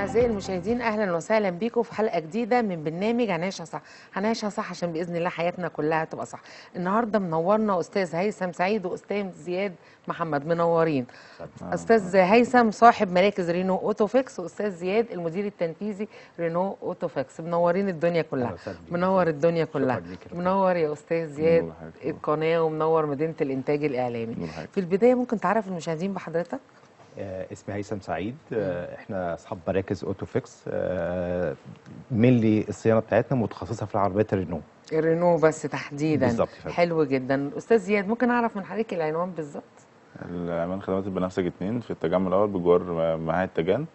أعزائي المشاهدين، أهلا وسهلا بيكم في حلقة جديدة من برنامج هنعيشها صح. هنعيشها صح عشان بإذن الله حياتنا كلها تبقى صح. النهاردة منورنا أستاذ هيثم سعيد وأستاذ زياد محمد، منورين. أستاذ هيثم صاحب مراكز رينو أوتوفيكس، وأستاذ زياد المدير التنفيذي رينو أوتوفيكس. منورين الدنيا كلها، منور الدنيا كلها، منور يا أستاذ زياد القناة ومنور مدينة الإنتاج الإعلامي. في البداية ممكن تعرف المشاهدين بحضرتك؟ اسمي هيثم سعيد. احنا اصحاب مراكز اوتوفيكس. ملي الصيانه بتاعتنا متخصصه في العربيات الرينو. الرينو بس تحديدا. بالظبط. حلو جدا. استاذ زياد، ممكن اعرف من حضرتك العنوان بالظبط؟ العنوان خدمات البنفسج 2 في التجمع الاول بجوار معهد التجان.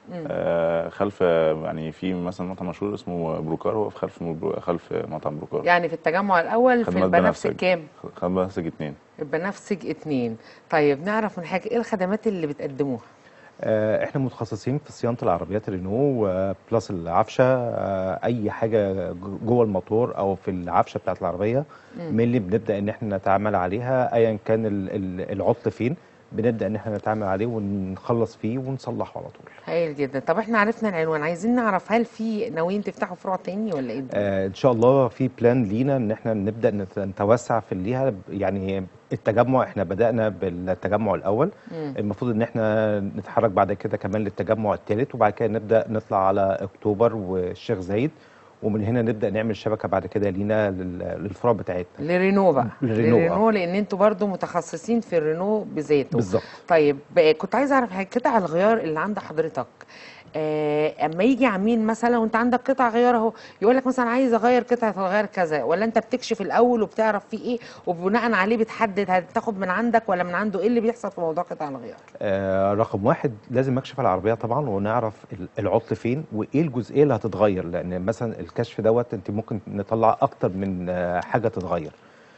خلف يعني في مثلا مطعم مشهور اسمه بروكار، هو في خلف مطعم بروكار. يعني في التجمع الاول في البنفسج كام؟ خدمات البنفسج 2. البنفسج 2. طيب نعرف من حضرتك ايه الخدمات اللي بتقدموها؟ احنا متخصصين في صيانه العربيات الرينو بلس العفشه. اي حاجه جوه الموتور او في العفشه بتاعت العربيه من اللي بنبدا ان احنا نتعامل عليها، ايا كان العطل فين بنبدا ان احنا نتعامل عليه ونخلص فيه ونصلحه على طول. هايل جدا. طب احنا عرفنا العنوان، عايزين نعرف هل في ناويين تفتحوا فروع تاني ولا ايه؟ ان شاء الله في بلان لينا ان احنا نبدا نتوسع في ليها. يعني التجمع احنا بدانا بالتجمع الاول، المفروض ان احنا نتحرك بعد كده كمان للتجمع الثالث، وبعد كده نبدا نطلع على اكتوبر والشيخ زايد، ومن هنا نبدا نعمل شبكه بعد كده لينا للفروع بتاعتنا. لرينو بقى. لرينو لان انتوا برضو متخصصين في الرينو بذاته. بالظبط. طيب كنت عايزه اعرف قطع الغيار اللي عند حضرتك. اما يجي عميل مثلا وانت عندك قطع غيار اهو، يقول لك مثلا عايز اغير قطعه الغيار كذا، ولا انت بتكشف الاول وبتعرف فيه ايه وبناء عليه بتحدد هتاخد من عندك ولا من عنده؟ ايه اللي بيحصل في موضوع قطع الغيار؟ رقم واحد لازم اكشف العربيه طبعا ونعرف العطل فين وايه الجزئيه اللي هتتغير، لان مثلا الكشف دوت انت ممكن نطلع اكتر من حاجه تتغير.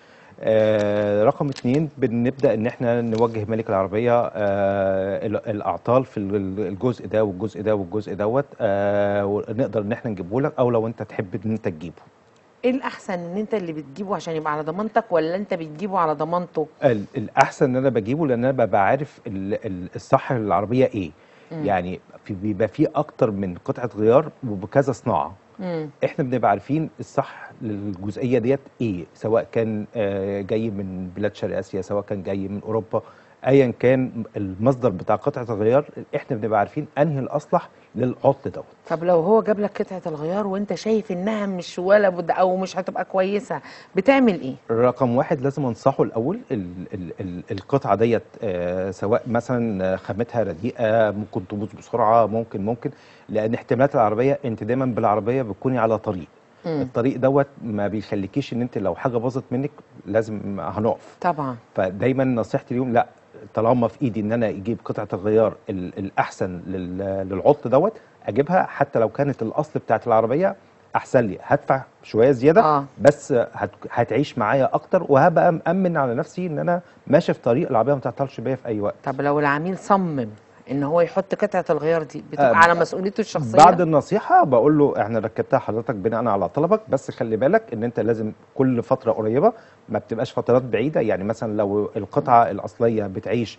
رقم 2 بنبدا ان احنا نوجه مالك العربيه الاعطال في الجزء ده والجزء ده والجزء دوت، ونقدر ان احنا نجيبه لك، او لو انت تحب ان انت تجيبه. ايه الاحسن، ان انت اللي بتجيبه عشان يبقى على ضمانتك ولا انت بتجيبه على ضمانته؟ الاحسن ان انا بجيبه، لان انا ببقى عارف الصح للعربيه ايه. يعني بيبقى فيه اكتر من قطعه غيار وبكذا صناعه. احنا بنبقى عارفين الصح للجزئيه ديت ايه، سواء كان جاي من بلاد شرق اسيا، سواء كان جاي من اوروبا، ايا كان المصدر بتاع قطعه الغيار، احنا بنبقى عارفين انهي الاصلح للعطل دوت. طب لو هو جاب لك قطعه الغيار وانت شايف انها مش ولا بد او مش هتبقى كويسه، بتعمل ايه؟ رقم واحد لازم انصحه الاول. القطعه ديت سواء مثلا خامتها رديئه، ممكن تبوظ بسرعه، ممكن لان احتمالات العربيه، انت دايما بالعربيه بتكوني على طريق. الطريق دوت ما بيخليكيش ان انت لو حاجه باظت منك لازم هنقف طبعا. فدايما نصيحتي اليوم لا، طالما في ايدي ان انا اجيب قطعه الغيار الاحسن للعطل دوت اجيبها، حتى لو كانت الاصل بتاعت العربيه احسن لي، هدفع شويه زياده بس هتعيش معايا اكتر، وهبقى مأمن على نفسي ان انا ماشي في طريق العربيه ما تعطلش بيا في اي وقت. طب لو العميل صمم ان هو يحط قطعه الغيار دي، بتبقى على مسؤوليته الشخصيه؟ بعد النصيحه بقول له احنا ركبتها حضرتك بناء على طلبك، بس خلي بالك ان انت لازم كل فتره قريبه، ما بتبقاش فترات بعيده. يعني مثلا لو القطعه الاصليه بتعيش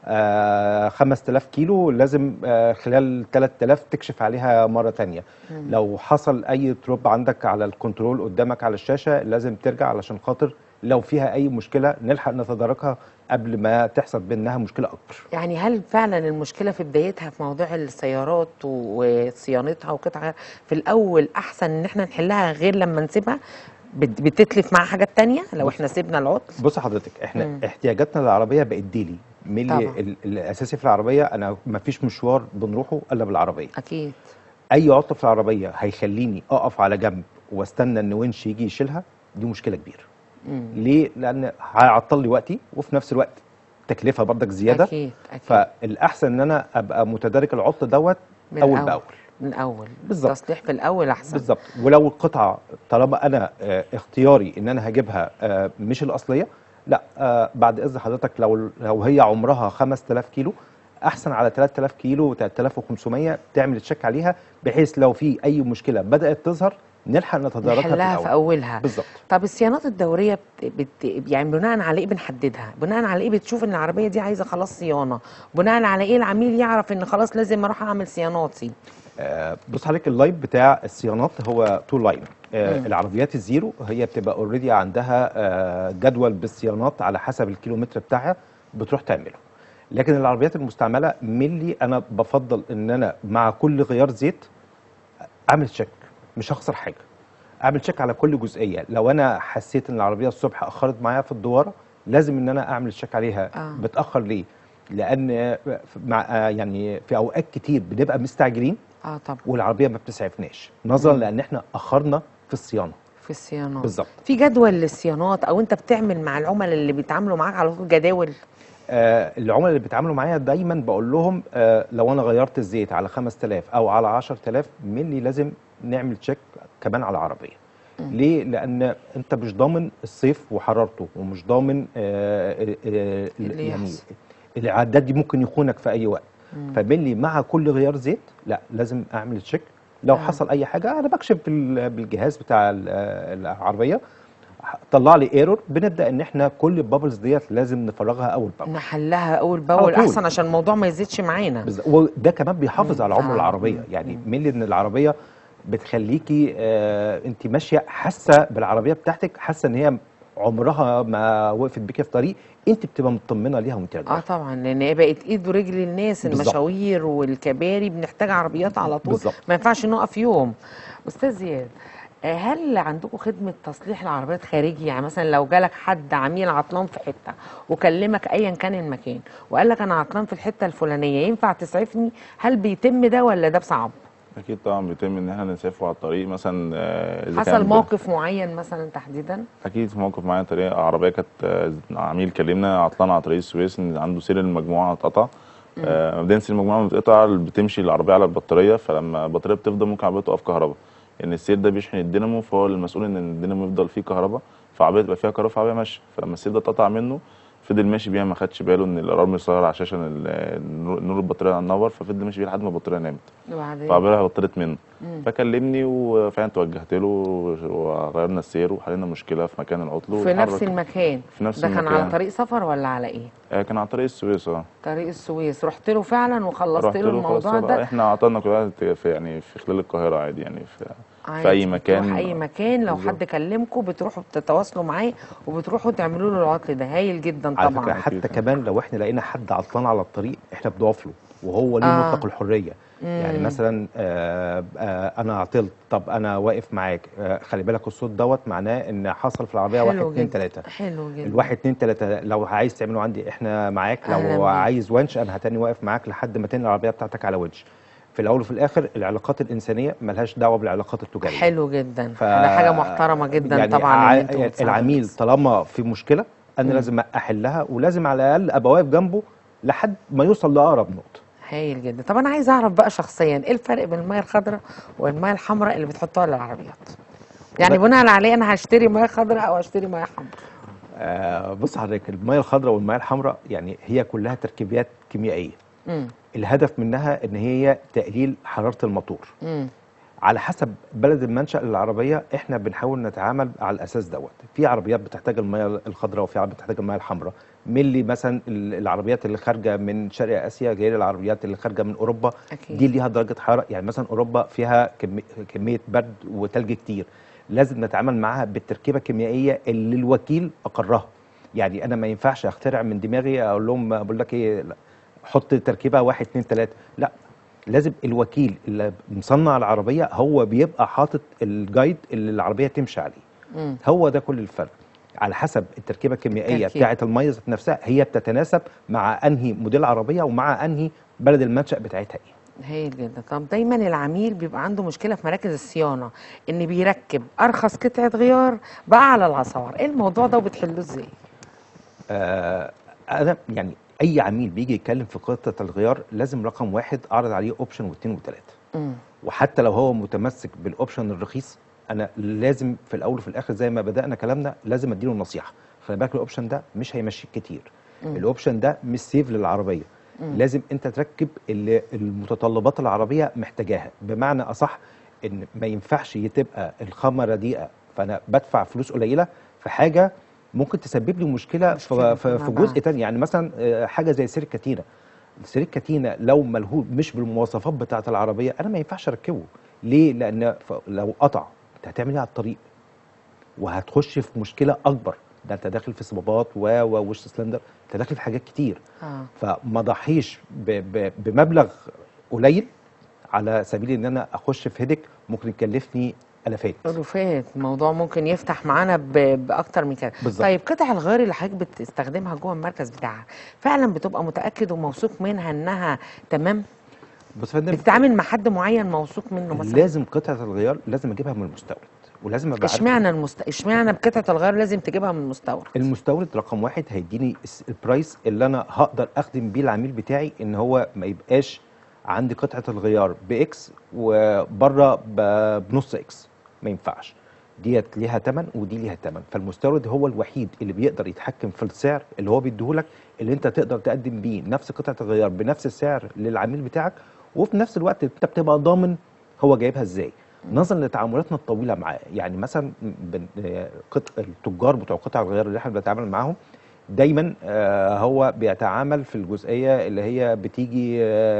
5000 كيلو، لازم خلال 3000 تكشف عليها مره تانية. لو حصل اي تروب عندك على الكنترول قدامك على الشاشه لازم ترجع، علشان خاطر لو فيها اي مشكله نلحق نتداركها قبل ما تحصل بينها مشكله اكبر. يعني هل فعلا المشكله في بدايتها في موضوع السيارات وصيانتها وقطع في الاول احسن ان احنا نحلها غير لما نسيبها بتتلف مع حاجات تانية لو احنا سيبنا العطل؟ بص حضرتك، احنا احتياجاتنا للعربيه بقت ديلي. ملي الاساسي في العربيه، انا ما فيش مشوار بنروحه الا بالعربيه. اكيد. اي عطل في العربيه هيخليني اقف على جنب واستنى ان ونش يجي يشيلها، دي مشكله كبيره. ليه؟ لان هيعطل لي وقتي، وفي نفس الوقت تكلفه برضك زياده. اكيد. فالاحسن ان انا ابقى متدارك العطل دوت اول باول. من اول بالظبط. تصليح في الاول احسن. بالظبط. ولو القطعه طالما انا اختياري ان انا هجيبها مش الاصليه، لا، بعد اذن حضرتك لو هي عمرها 5000 كيلو، احسن على 3000 كيلو و3500 تعمل تشيك عليها، بحيث لو في اي مشكله بدات تظهر نلحق نتداركها نحلها في اولها. بالظبط. طب الصيانات الدوريه يعني بناء على ايه بنحددها؟ بناء على ايه بتشوف ان العربيه دي عايزه خلاص صيانه؟ بناء على ايه العميل يعرف ان خلاص لازم اروح اعمل صياناتي؟ بص حضرتك، اللايف بتاع الصيانات هو تو لاين. العربيات الزيرو هي بتبقى اوريدي عندها جدول بالصيانات على حسب الكيلومتر بتاعها بتروح تعمله. لكن العربيات المستعمله ملي انا بفضل ان انا مع كل غيار زيت اعمل تشيك، مش هخسر حاجه. اعمل تشيك على كل جزئيه. لو انا حسيت ان العربيه الصبح اخرت معايا في الدواره لازم ان انا اعمل تشيك عليها. بتاخر ليه؟ لان مع يعني في اوقات كتير بنبقى مستعجلين طبعا، والعربيه ما بتسعفناش نظرا لان احنا اخرنا في الصيانه. في الصيانات بالظبط. في جدول للصيانات، او انت بتعمل مع العملاء اللي بيتعاملوا معاك على طول جداول؟ العملاء اللي بيتعاملوا معايا دايما بقول لهم لو انا غيرت الزيت على 5000 او على 10000 ملي لازم نعمل تشيك كمان على العربيه. ليه؟ لان انت مش ضامن الصيف وحرارته، ومش ضامن يعني العداد دي ممكن يخونك في اي وقت. فملي مع كل غيار زيت لا لازم اعمل تشيك. لو حصل اي حاجه انا بكشف بالجهاز بتاع العربيه، طلع لي ايرور، بنبدا ان احنا كل البابلز ديت لازم نفرغها اول باول، نحلها اول باول احسن عشان الموضوع ما يزيدش معانا. وده كمان بيحافظ على عمر العربيه. يعني ملي ان العربيه بتخليكي انت ماشيه حاسه بالعربيه بتاعتك، حاسه ان هي عمرها ما وقفت بيكي في طريق، انت بتبقى مطمنه ليها وانت راجعه. طبعا، لان هي بقت ايد ورجل الناس. المشاوير والكباري بنحتاج عربيات على طول. ما ينفعش نقف يوم. استاذ زياد، هل عندكم خدمه تصليح العربيات خارجي؟ يعني مثلا لو جالك حد عميل عطلان في حته وكلمك ايا كان المكان وقال لك انا عطلان في الحته الفلانيه ينفع تسعفني؟ هل بيتم ده ولا ده صعب؟ اكيد طبعا بيتم ان احنا نسافر على الطريق مثلا. اذا حصل موقف معين مثلا تحديدا؟ اكيد في موقف معين. طريق عربيه كانت عميل كلمنا عطلان على طريق السويس ان عنده سير المجموعه اتقطع. مبدئيا سير المجموعه بتقطع، بتمشي العربيه على البطاريه، فلما البطاريه بتفضى ممكن العربيه تقف كهرباء. ان السير ده بيشحن الدينامو، فهو المسؤول ان الدينامو يفضل فيه كهرباء، فالعربيه تبقى فيها كهرباء فالعربيه ماشيه. فلما السير ده اتقطع منه فضل ماشي بيها، ما خدش باله ان الالارم صغير على الشاشه، نور البطاريه هنور، ففضل ماشي بيها لحد ما البطاريه نامت، فالعربيه بطلت منه. فكلمني وفعلا توجهت له وغيرنا السير وحلينا مشكله في مكان العطل. في نفس المكان؟ في نفس ده المكان. كان على طريق سفر ولا على ايه؟ كان على طريق السويس. طريق السويس. رحت له فعلا وخلصت له الموضوع ده؟ احنا عطلنا كل في في خلال القاهره عادي، يعني في اي مكان. في اي مكان لو حد كلمكم بتروحوا بتتواصلوا معاه وبتروحوا تعملوا له العطل ده. هايل جدا طبعا. على فكره حتى كمان لو احنا لقينا حد عطلان على الطريق احنا بنقف له وهو ليه مطلق الحريه. يعني مثلا انا عطلت، طب انا واقف معاك، خلي بالك الصوت دوت معناه ان حصل في العربيه 1 2 3. حلو جدا. ال1 2 3 لو عايز تعمله عندي احنا معاك، لو عايز ونش انا هتاني واقف معاك لحد ما تنقل العربيه بتاعتك على ونش. في الاول وفي الاخر العلاقات الانسانيه ملهاش دعوه بالعلاقات التجاريه. حلو جدا. ده حاجه محترمه جدا يعني طبعا. العميل طالما في مشكله انا لازم احلها، ولازم على الاقل ابقى واقف جنبه لحد ما يوصل لاقرب نقطه. هايل جدا. طب انا عايز اعرف بقى شخصيا ايه الفرق بين الميه الخضراء والميه الحمراء اللي بتحطوها للعربيات؟ يعني بناء عليه انا هشتري ميه خضراء او هشتري ميه حمراء؟ بص حضرتك، الميه الخضراء والميه الحمراء يعني هي كلها تركيبات كيميائيه. الهدف منها ان هي تقليل حراره الموتور. على حسب بلد المنشأ للعربيه احنا بنحاول نتعامل على الاساس دوت. في عربيات بتحتاج الميه الخضراء وفي عربيات بتحتاج الميه الحمراء. ملي مثلا العربيات اللي خارجه من شرق اسيا غير العربيات اللي خارجه من اوروبا. أكيد. دي ليها درجه حراره. يعني مثلا اوروبا فيها كميه برد وثلج كتير، لازم نتعامل معاها بالتركيبه الكيميائيه اللي الوكيل اقرها. يعني انا ما ينفعش اخترع من دماغي اقول لهم بقول لك ايه حط تركيبه 1 2 3. لا، لازم الوكيل اللي مصنع العربيه هو بيبقى حاطط الجايد اللي العربيه تمشي عليه. هو ده كل الفرق. على حسب التركيبه الكيميائيه بتاعه الميه ذات نفسها هي بتتناسب مع انهي موديل عربيه ومع انهي بلد المنشأ بتاعتها ايه. هايل جدا. طب دايما العميل بيبقى عنده مشكله في مراكز الصيانه ان بيركب ارخص قطعه غيار باعلى الاسعار، ايه الموضوع ده وبتحلوه ازاي؟ انا يعني اي عميل بيجي يتكلم في قطعه الغيار لازم رقم واحد اعرض عليه اوبشن واثنين وثلاثه. وحتى لو هو متمسك بالاوبشن الرخيص انا لازم في الاول وفي الاخر زي ما بدانا كلامنا لازم اديله نصيحه. خلي بالك الاوبشن ده مش هيمشيك كتير. الاوبشن ده مش سيف للعربيه. لازم انت تركب اللي المتطلبات العربيه محتاجاها. بمعنى اصح ان ما ينفعش تبقى الخامه رديئه فانا بدفع فلوس قليله في حاجه ممكن تسبب لي مشكله في جزء تاني. يعني مثلا حاجه زي سير الكتينه، سير الكتينه لو ملهوب مش بالمواصفات بتاعه العربيه انا ما ينفعش اركبه. ليه؟ لان لو قطع انت هتعمل ايه على الطريق؟ وهتخش في مشكله اكبر. ده انت داخل في صبابات ووش سلندر، انت داخل في حاجات كتير. فما ضحيش بمبلغ قليل على سبيل ان انا اخش في هيدك ممكن يكلفني الافات. الموضوع ممكن يفتح معانا باكتر من كده. بالظبط. طيب قطع الغيار اللي حضرتك بتستخدمها جوه المركز بتاعها فعلا بتبقى متاكد وموثوق منها انها تمام؟ بص يا فندم، بتتعامل مع حد معين موثوق منه مثلا؟ لازم قطعه الغيار لازم اجيبها من المستورد، ولازم ابقى عارف اشمعنى بقطعه الغيار لازم تجيبها من المستورد؟ المستورد رقم واحد هيديني البرايس اللي انا هقدر اخدم بيه العميل بتاعي، ان هو ما يبقاش عندي قطعه الغيار باكس وبره بنص اكس، ما ينفعش. ديت ليها ثمن ودي ليها ثمن. فالمستورد هو الوحيد اللي بيقدر يتحكم في السعر اللي هو بيديهولك، اللي انت تقدر تقدم بيه نفس قطعه الغيار بنفس السعر للعميل بتاعك، وفي نفس الوقت انت بتبقى ضامن هو جايبها ازاي نظرا لتعاملاتنا الطويله معاه. يعني مثلا التجار بتوع قطع الغيار اللي احنا بنتعامل معاهم دايما هو بيتعامل في الجزئيه اللي هي بتيجي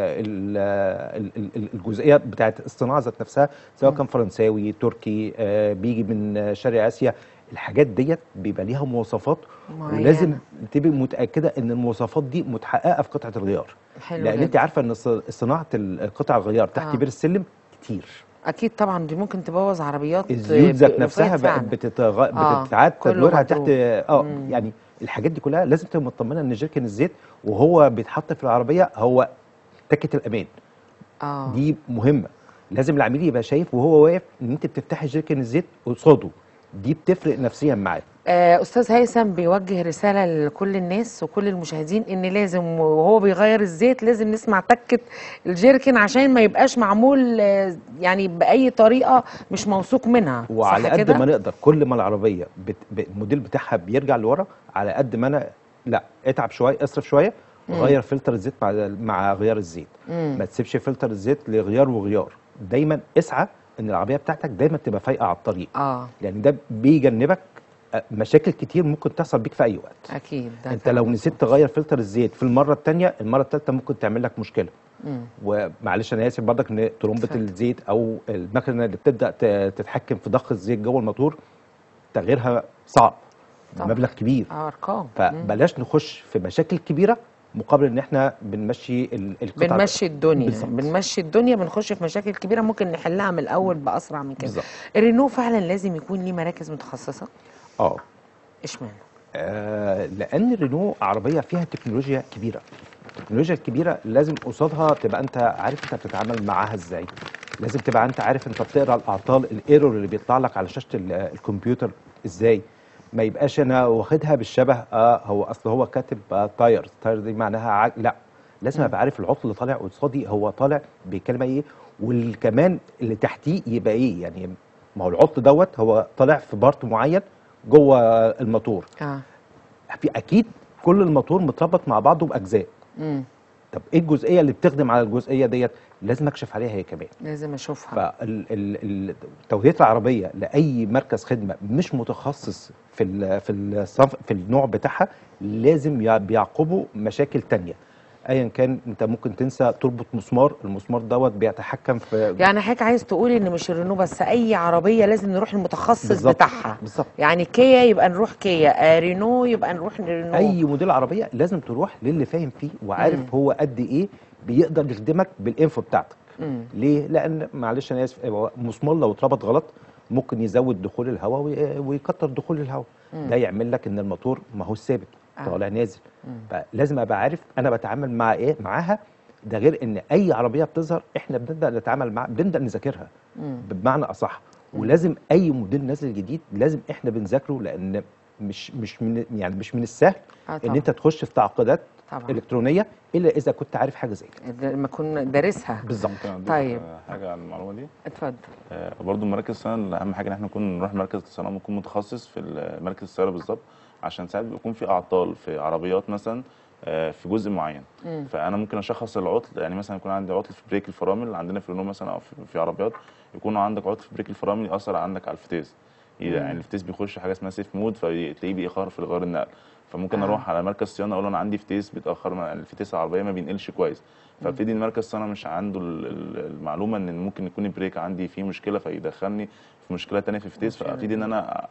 الجزئيه بتاعت الصناعه ذات نفسها، سواء كان فرنساوي تركي بيجي من شرق اسيا. الحاجات ديت بيبقى ليها مواصفات معينة. ولازم تبقي متاكده ان المواصفات دي متحققه في قطعه الغيار. لان انت عارفه ان صناعه قطع الغيار تحت بير السلم كتير. اكيد طبعا، دي ممكن تبوظ عربيات. الزيوت ذات نفسها بقت بتتعاد تدويرها تحت يعني الحاجات دي كلها لازم تبقى مطمنه ان جيركن الزيت وهو بيتحط في العربيه هو تكه الامان. دي مهمه. لازم العميل يبقى شايف وهو واقف ان انت بتفتحي جيركن الزيت قصاده، دي بتفرق نفسيا معاه. استاذ هيثم بيوجه رساله لكل الناس وكل المشاهدين ان لازم وهو بيغير الزيت لازم نسمع تكه الجيركن عشان ما يبقاش معمول يعني باي طريقه مش موثوق منها. وعلى قد ما نقدر كل ما العربيه الموديل بتاعها بيرجع لورا، على قد ما انا لا اتعب شويه، اصرف شويه، غير فلتر الزيت مع غيار الزيت. ما تسيبش فلتر الزيت لغيار وغيار. دايما اسعى ان العربيه بتاعتك دايما تبقى فايقه على الطريق. لان ده بيجنبك مشاكل كتير ممكن تحصل بيك في اي وقت. اكيد. انت لو نسيت تغير فلتر الزيت في المره الثانيه، المره الثالثه ممكن تعمل لك مشكله. ومعلش انا اسف برضك ان ترمبه الزيت او المكنه اللي بتبدا تتحكم في ضخ الزيت جوه الموتور تغييرها صعب، مبلغ كبير، ارقام. فبلاش نخش في مشاكل كبيره مقابل ان احنا بنمشي القطع. بنمشي الدنيا بنخش في مشاكل كبيره ممكن نحلها من الاول باسرع من كده. بالظبط. الرينو فعلا لازم يكون ليه مراكز متخصصه؟ اشمعنى؟ لان الرينو عربيه فيها تكنولوجيا كبيره. التكنولوجيا الكبيره لازم قصادها تبقى انت عارف انت بتتعامل معاها ازاي. لازم تبقى انت عارف انت بتقرا الاعطال الايرور اللي بيطلع لك على شاشه الكمبيوتر ازاي. ما يبقاش انا واخدها بالشبه هو اصل هو كاتب تاير دي معناها لا، لازم ابقى عارف العطل اللي طالع قصادي هو طالع بكلمه ايه، والكمان اللي تحتيه يبقى ايه. يعني ما هو العطل دوت هو طالع في بارت معين جوه الموتور. في اكيد كل الموتور متربط مع بعضه باجزاء. طب ايه الجزئيه اللي بتخدم على الجزئيه ديت؟ لازم اكشف عليها هي كمان، لازم اشوفها. فتوجيه العربيه لاي مركز خدمه مش متخصص في النوع بتاعها لازم بيعقبوا مشاكل تانية. ايا كان انت ممكن تنسى تربط مسمار، المسمار دوت بيتحكم في. يعني حضرتك عايز تقول ان مش الرينو بس، اي عربيه لازم نروح المتخصص بتاعها. بالظبط. يعني كيا يبقى نروح كيا، رينو يبقى نروح رينو. اي موديل عربيه لازم تروح للي فاهم فيه وعارف هو قد ايه بيقدر يخدمك بالانفو بتاعتك. ليه؟ لان معلش انا اسف، مسمار لو اتربط غلط ممكن يزود دخول الهواء ويكتر دخول الهواء. ده يعمل لك ان الموتور ما هوش ثابت، طالع نازل. فلازم ابقى عارف انا بتعامل مع ايه معاها. ده غير ان اي عربيه بتظهر احنا بنبدا نتعامل معاها، بنبدا نذاكرها بمعنى اصح. ولازم اي موديل نازل جديد لازم احنا بنذاكره، لان مش من السهل ان انت تخش في تعقيدات الكترونيه الا اذا كنت عارف حاجه زي كده، لما اكون دارسها بالظبط. طيب حاجه على المعلومه دي اتفضل. برضو مراكز الصيانه اهم حاجه ان احنا نروح مركز الصيانه نكون متخصص في مركز الصيانه بالظبط، عشان ساعات بيكون في اعطال في عربيات مثلا في جزء معين. فانا ممكن اشخص العطل. يعني مثلا يكون عندي عطل في بريك الفرامل عندنا في رينو مثلا، او في عربيات يكون عندك عطل في بريك الفرامل ياثر عندك على الفتيس. يعني الفتيس بيخش حاجه اسمها سيف مود، فتلاقيه بيأخر في غيار النقل. فممكن اروح على مركز صيانه اقول له انا عندي فتيس بيتاخر، الفتيس العربيه ما بينقلش كويس، فابتدي المركز الصيانه مش عنده المعلومه ان ممكن يكون البريك عندي فيه مشكله فيدخلني في مشكله ثانيه في الفتيس، فابتدي ان انا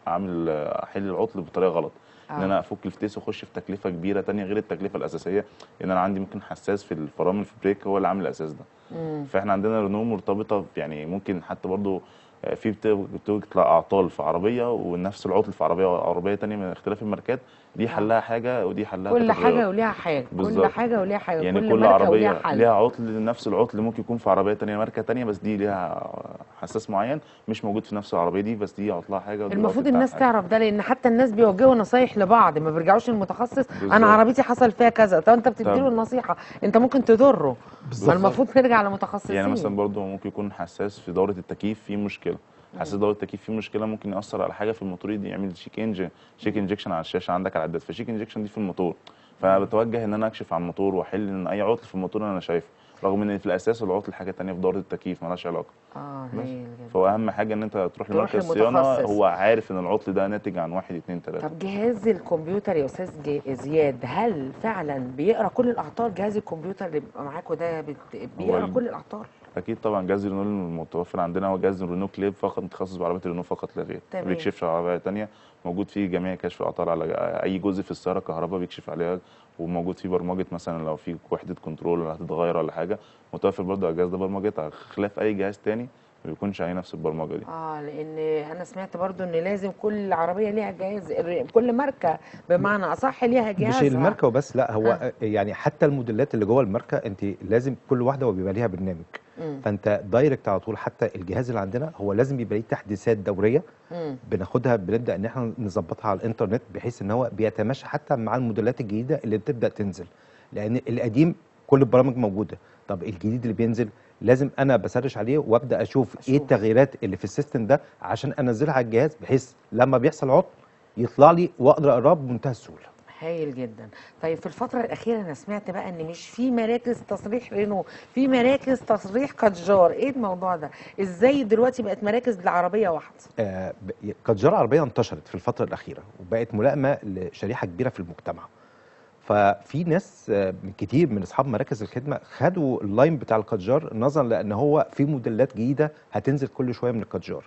احل العطل بطريقه غلط. ان انا افك الفتيس واخش في تكلفه كبيره ثانيه غير التكلفه الاساسيه، ان انا عندي ممكن حساس في الفرامل في البريك هو اللي عامل الاساس ده. فاحنا عندنا رينو مرتبطه يعني ممكن حتى برضو في بتطلع اعطال في عربيه ونفس العطل في عربيه ثانيه من اختلاف الماركات، دي حلها حاجه ودي حلها كل كاتيجوريات. حاجه وليها حاجه، كل بالظبط. حاجه وليها حاجه، يعني كل كل ماركه وليها عربيه حل. ليها عطل، نفس العطل ممكن يكون في عربيه ثانيه ماركه ثانيه بس دي ليها حساس معين مش موجود في نفس العربيه دي، بس دي عطلها حاجه ودي المفروض العطل الناس بتاعها حاجة. تعرف ده، لان حتى الناس بيوجهوا نصايح لبعض، ما بيرجعوش للمتخصص. بالظبط. انا عربيتي حصل فيها كذا، طب انت بتديله طب النصيحه، انت ممكن تضره. فالمفروض نرجع لمتخصصين. يعني مثلا برضه ممكن يكون حساس في دوره التكييف فيه مشكله، حساس دوره التكييف فيه مشكله ممكن ياثر على حاجه في الموتور، دي يعمل شيك انجكشن على الشاشه عندك على العداد، فشيك انجكشن دي في الموتور، فانا بتوجه ان انا اكشف عن الموتور واحل ان اي عطل في الموتور انا شايفه، رغم ان في الاساس العطل حاجه ثانيه في دوره التكييف مالهاش علاقه. بس هايل جدا. فهو اهم حاجه ان انت تروح تروح لمركز صيانه لمتخصص. هو عارف ان العطل ده ناتج عن 1 2 3. طب جهاز الكمبيوتر يا استاذ زياد، هل فعلا بيقرا كل الاعطال؟ جهاز الكمبيوتر اللي بيبقى معاكوا ده بيقرا كل الاعطال؟ اكيد طبعا جهاز رينو المتوفر عندنا هو جهاز رينو كليب فقط، متخصص بعربيات رينو فقط لا غير، ما بيكشفش على عربيه ثانيه، موجود فيه جميع كشف الاعطال على اي جزء في السياره كهرباء بيكشف عليها، وموجود فيه برمجه مثلا لو في وحده كنترول هتتغير ولا حاجه، متوفر برضه على الجهاز ده برمجتها خلاف اي جهاز ثاني ما بيكونش عليه نفس البرمجه دي. لان انا سمعت برضو ان لازم كل عربيه ليها جهاز، كل ماركه بمعنى اصح ليها جهاز. مش الماركه وبس، لا هو يعني حتى الموديلات اللي جوه الماركه انت لازم كل واحده وبيبقى ليها برنامج. فانت دايركت على طول، حتى الجهاز اللي عندنا هو لازم يبقى ليه تحديثات دوريه بناخدها، بنبدا ان احنا نظبطها على الانترنت بحيث ان هو بيتماشى حتى مع الموديلات الجديده اللي بتبدا تنزل، لان القديم كل البرامج موجوده، طب الجديد اللي بينزل لازم انا بسرش عليه وابدا اشوف ايه التغييرات اللي في السيستم ده عشان انزلها على الجهاز بحيث لما بيحصل عطل يطلع لي واقدر اقراه بمنتهى السهوله. هايل جدا. طيب في الفترة الأخيرة أنا سمعت بقى إن مش في مراكز تصريح رينو، في مراكز تصريح كاتجار، إيه الموضوع ده؟ إزاي دلوقتي بقت مراكز لعربية واحدة؟ كاتجار عربية انتشرت في الفترة الأخيرة وبقت ملائمة لشريحة كبيرة في المجتمع. ففي ناس كتير من أصحاب مراكز الخدمة خدوا اللاين بتاع الكاتجار نظرا لأن هو في موديلات جديدة هتنزل كل شوية من الكاتجار.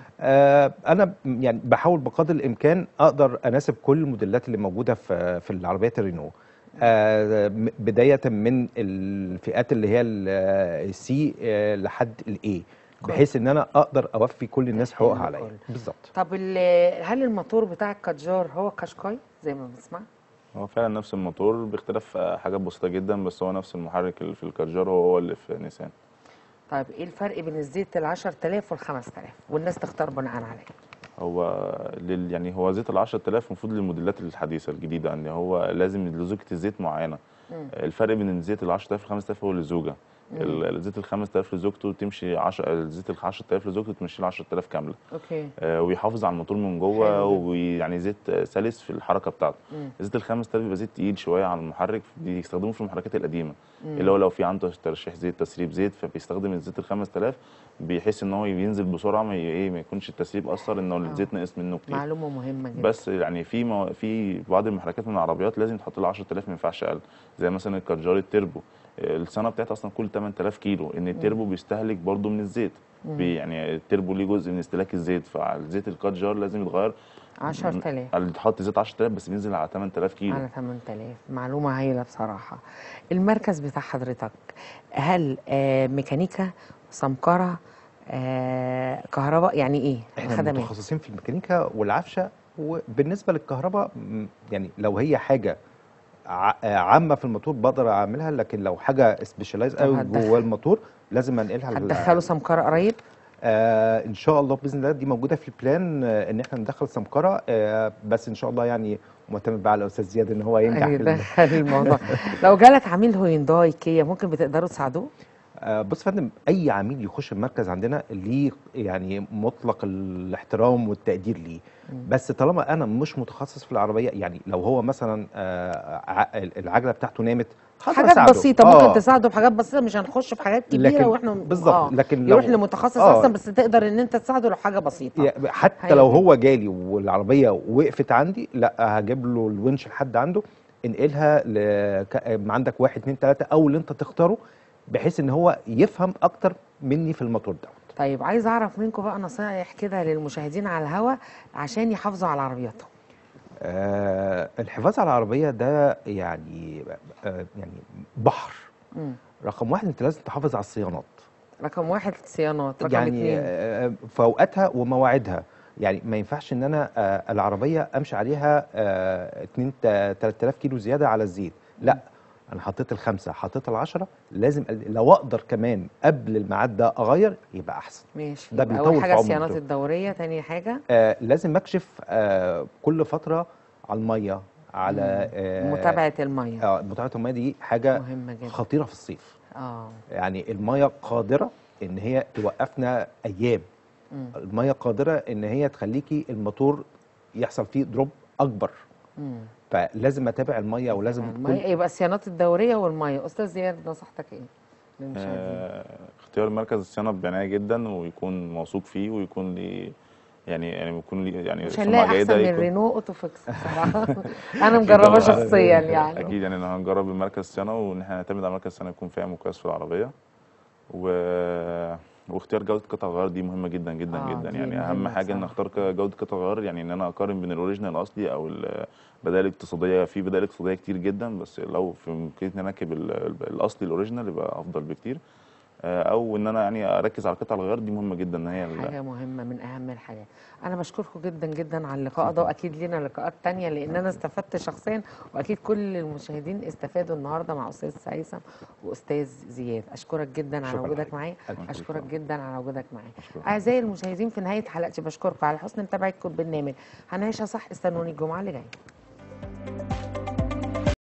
انا يعني بحاول بقدر الامكان اقدر اناسب كل الموديلات اللي موجوده في العربيات الرينو، بدايه من الفئات اللي هي السي لحد الاي، بحيث ان انا اقدر اوفي كل الناس حقوقها عليا. بالظبط. طب هل الموتور بتاع الكاتجار هو كاشكاي زي ما بنسمع؟ هو فعلا نفس الموتور باختلاف حاجات بسيطه جدا، بس هو نفس المحرك اللي في الكاتجار هو اللي في نيسان. طيب ايه الفرق بين الزيت ال 10000 وال 5000 والناس تختار بناء عليه؟ هو يعني هو زيت ال 10000 المفروض للموديلات الحديثه الجديده ان هو لازم لزوجه الزيت معينه. الفرق بين الزيت ال 10000 وال 5000 هو للزوجه. الزيت ال 5000 لزوجته تمشي 10، الزيت ال 10000 لزوجته تمشي ال 10000 كامله. اوكي. ويحافظ على الموتور من جوه، ويعني زيت سلس في الحركه بتاعته. الزيت ال 5000 بيبقى زيت تقيل شويه على المحرك، بيستخدموه في المحركات القديمه اللي هو لو في عنده ترشيح زيت تسريب زيت فبيستخدم الزيت ال 5000 بحيث ان هو ينزل بسرعه ما يكونش التسريب اثر انه الزيت ناقص منه كتير. معلومه مهمه جدا. بس يعني في بعض المحركات من العربيات لازم تحط لها 10000 ما ينفعش اقل، زي مثلا الكاتجار التربو السنه بتاعتها اصلا كل 8000 كيلو، ان التربو بيستهلك برضو من الزيت. يعني التربو ليه جزء من استهلاك الزيت، فالزيت الكاتجار لازم يتغير 10000 تحط زيت 10000 بس بينزل على 8000 كيلو. على 8000. معلومه هايله بصراحه. المركز بتاع حضرتك هل ميكانيكا، سمكره، كهرباء، يعني ايه؟ احنا متخصصين في الميكانيكا والعفشه، وبالنسبه للكهرباء يعني لو هي حاجه عامه في الموتور بقدر اعملها، لكن لو حاجه سبيشالايز قوي جوه الموتور لازم انقلها. هتدخلوا سمكره قريب؟ ان شاء الله باذن الله، دي موجوده في البلان ان احنا ندخل سمكره، بس ان شاء الله يعني معتمد بقى على الاستاذ زياد ان هو ينجح يدخل الموضوع. لو جالك عميل هوينداي كيا ممكن بتقدروا تساعدوه؟ بص يا فندم، اي عميل يخش المركز عندنا ليه يعني مطلق الاحترام والتقدير ليه، بس طالما انا مش متخصص في العربيه، يعني لو هو مثلا العجله بتاعته نامت هقدر حاجات أساعده. بسيطه ممكن تساعده بحاجات بسيطه، مش هنخش في حاجات كبيره لكن واحنا بالظبط، لكن يروح لو لمتخصص احسن، بس تقدر ان انت تساعده لو حاجه بسيطه. حتى لو هو جالي والعربيه وقفت عندي، لا هجيب له الونش لحد عنده، انقلها عندك 1 2 3 او اللي انت تختاره، بحيث ان هو يفهم اكتر مني في الموتور ده. طيب عايز اعرف منكم بقى نصايح كده للمشاهدين على الهوا عشان يحافظوا على عربياتهم. الحفاظ على العربيه ده يعني بحر. رقم 1 انت لازم تحافظ على الصيانات. رقم 1 صيانات، رقم يعني 2 في اوقاتها ومواعيدها. يعني ما ينفعش ان انا العربيه امشي عليها 2 3000 كيلو زياده على الزيت، لا انا حطيت ال5 حطيت ال10، لازم لو اقدر كمان قبل الميعاد ده اغير يبقى احسن. ماشي. ده اول بيطول في حاجه عمر الصيانات الموتور. الدوريه، تاني حاجه لازم اكشف كل فتره على الميه، على متابعه الميه. متابعه الميه دي حاجه مهمه جدا. خطيره في الصيف. اه يعني الميه قادره ان هي توقفنا ايام. الميه قادره ان هي تخليكي الموتور يحصل فيه دروب اكبر. فلازم اتابع الميه ولازم الميه يبقى الصيانات الدوريه والميه. استاذ زياد نصيحتك ايه للمشاهدين؟ اختيار مركز الصيانه بعنايه جدا، ويكون موثوق فيه، ويكون ليه يعني يكون ليه يعني مش سمعه هنلاقي جيده. احسن من رينو اوتوفيكس بصراحه. انا مجربه شخصيا يعني. اكيد يعني هنجرب المركز الصيانه، وان احنا نعتمد على مركز الصيانه يكون فاهم وكويس في العربيه. واختيار جوده قطع الغيار دي مهمه جدا جدا جدا. يعني اهم حاجه ان اختار جوده قطع الغيار، يعني ان انا اقارن بين الاوريجينال الاصلي او البدائل الاقتصاديه. في بدائل اقتصاديه كتير جدا، بس لو في امكانيتي ان انا اركب الاصلي الاوريجينال يبقى افضل بكتير. او ان انا يعني اركز على قطع الغيار دي مهمه جدا، ان هي حاجه مهمه من اهم الحاجات. انا بشكركم جدا جدا على اللقاء ده، واكيد لينا لقاءات تانية لان انا استفدت شخصيا، واكيد كل المشاهدين استفادوا النهارده مع استاذ هيثم واستاذ زياد. اشكرك جدا على وجودك معايا. اشكرك جدا على وجودك معايا. اعزائي المشاهدين، في نهايه حلقتي بشكركم على حسن متابعتكم البرنامج هنعيشها صح. استنوني الجمعه اللي جايه.